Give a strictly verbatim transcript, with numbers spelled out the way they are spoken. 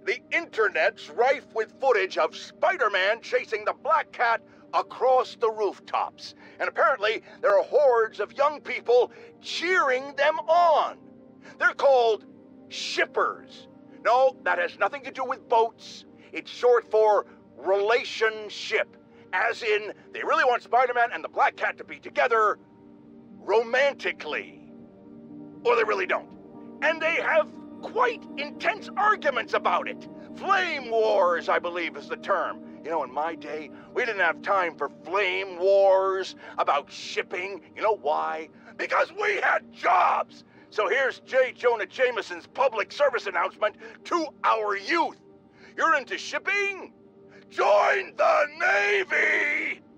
the internet's rife with footage of Spider-Man chasing the Black Cat across the rooftops. And apparently, there are hordes of young people cheering them on. They're called shippers. No, that has nothing to do with boats. It's short for relationship. As in, they really want Spider-Man and the Black Cat to be together romantically. Or they really don't. And they have quite intense arguments about it. Flame wars, I believe, is the term. You know, in my day, we didn't have time for flame wars about shipping. You know why? Because we had jobs. So here's J. Jonah Jameson's public service announcement to our youth. You're into shipping? Join the Navy!